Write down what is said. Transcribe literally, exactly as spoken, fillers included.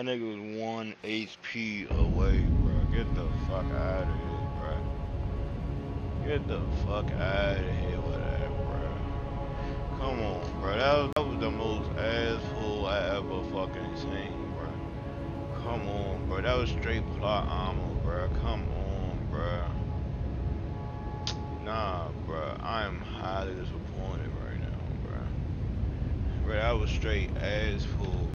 That nigga was one H P away, bro. Get the fuck out of here, bro. Get the fuck out of here with that, bro. Come on, bro. That was, that was the most asshole I ever fucking seen, bro. Come on, bro. That was straight plot armor, bro. Come on, bro. Nah, bro. I am highly disappointed right now, bro. Bro, that was straight asshole.